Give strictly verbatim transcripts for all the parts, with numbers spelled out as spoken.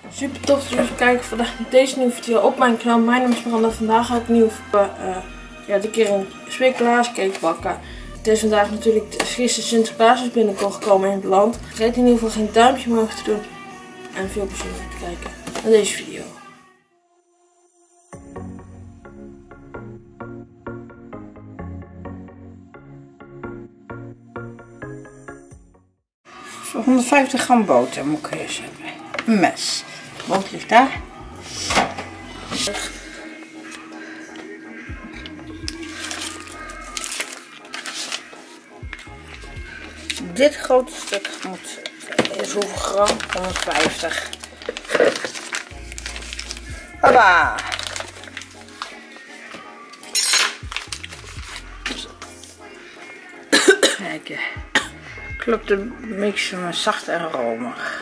Super tof dat jullie kijken vandaag naar deze nieuwe video op mijn kanaal. Mijn naam is Miranda. Vandaag ga ik nieuw uh, ja, de keer een speculaarscake bakken. Het is vandaag natuurlijk gisteren Sinterklaas is binnengekomen in het land. Vergeet in ieder geval geen duimpje omhoog te doen. En veel plezier met te kijken naar deze video. Zo honderdvijftig gram boter moet ik eerst hebben. Een mes. De boter ligt daar. Dit grote stuk moet is hoeveel gram? honderdvijftig. Hoppa! Kijk, klopt de mix maar zacht en romig.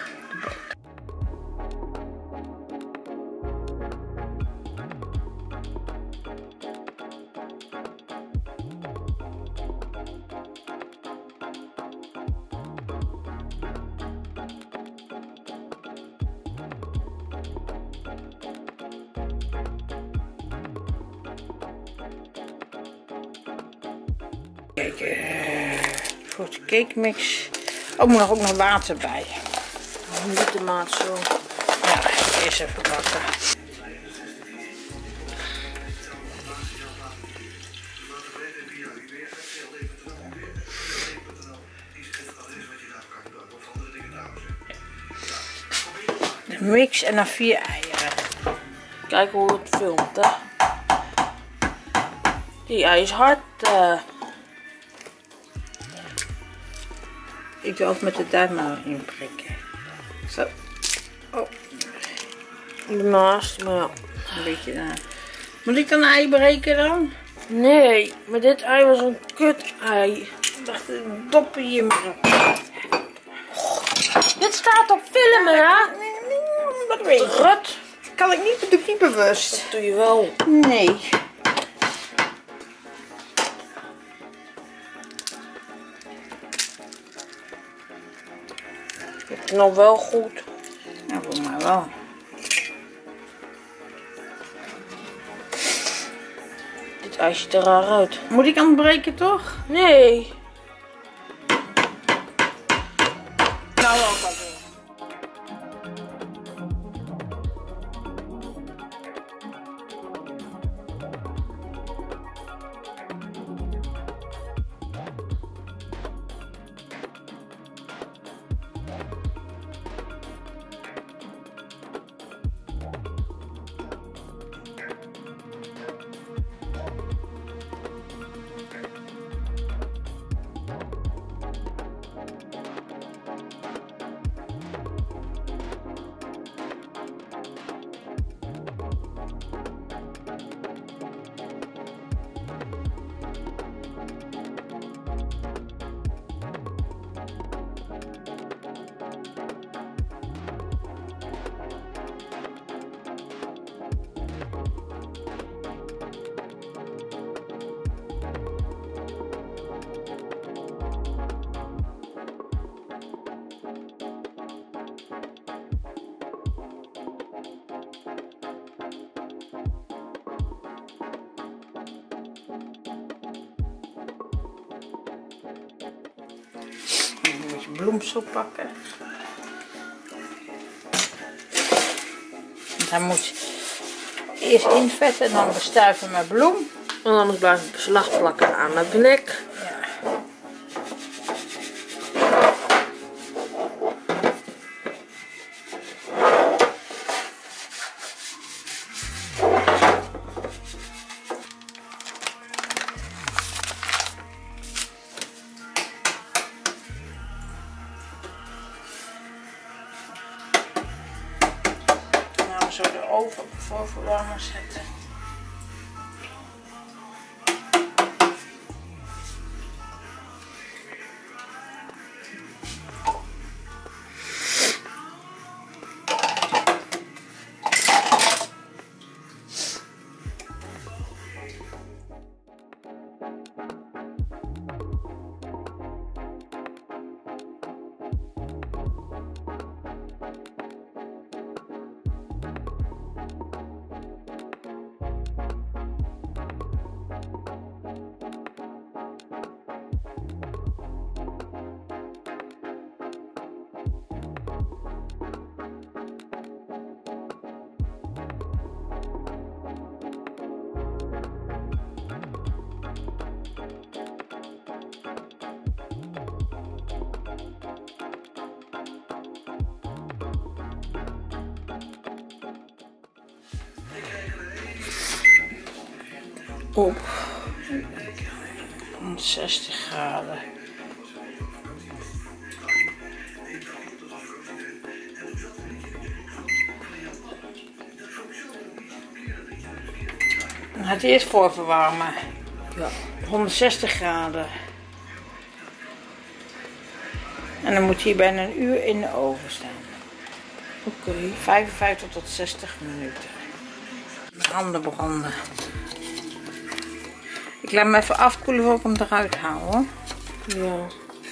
Kijk, uh, voor de cake mix. Oh, moet nog ook nog water bij. Niet de maat zo. Ja, eerst even bakken. De mix en dan vier eieren. Kijk hoe het filmt, hè. Die ei is hard. Uh. Ik doe ook met de duim maar in prikken. Zo. Oh. Ernaast, maar ja. Een beetje daar. Moet ik dan een ei breken dan? Nee, maar dit ei was een kut ei. Ik dacht, doppen hier maar op. Oh, dit staat op filmen, hè? Wat weet je? Rut. Kan ik niet, dat doe ik niet bewust. Dat doe je wel. Nee. Het is nou wel goed. Nou, voor mij wel. Dit ei ziet er raar uit. Moet ik aan het breken toch? Nee. Nou ook al doen. Een beetje bloemsel pakken. Dan moet je eerst invetten en dan bestuiven met bloem. En anders blijf ik beslag plakken aan het nek. Ja. Zo de oven voor verwarmen zetten. Op honderdzestig graden. Dan gaat hij eerst voorverwarmen. Ja. honderdzestig graden. En dan moet hij bijna een uur in de oven staan. Oké. Okay. vijfenvijftig tot zestig minuten. Handen branden. Ik laat hem even afkoelen voor ik hem eruit haal, hoor. Ja.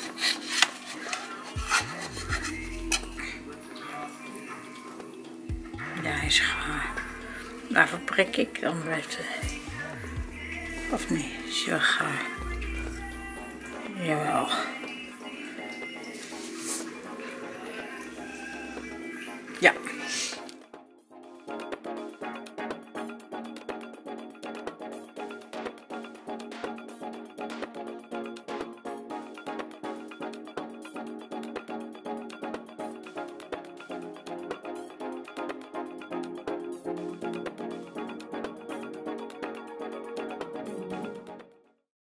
Ja, hij is gaar. Daarvoor prik ik, dan blijft het. Of niet, is hij wel gaar. Jawel. Ja.